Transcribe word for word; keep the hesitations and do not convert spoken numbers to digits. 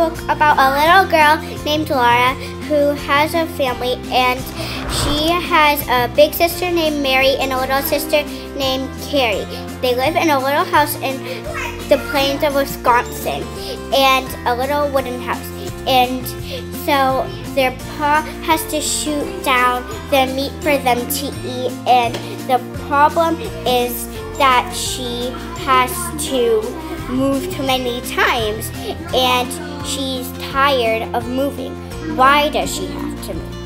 book about a little girl named Laura who has a family, and she has a big sister named Mary and a little sister named Carrie. They live in a little house in the plains of Wisconsin, and a little wooden house. And so their pa has to shoot down the meat for them to eat, and the problem is that she has to move too many times and she's tired of moving. Why does she have to move?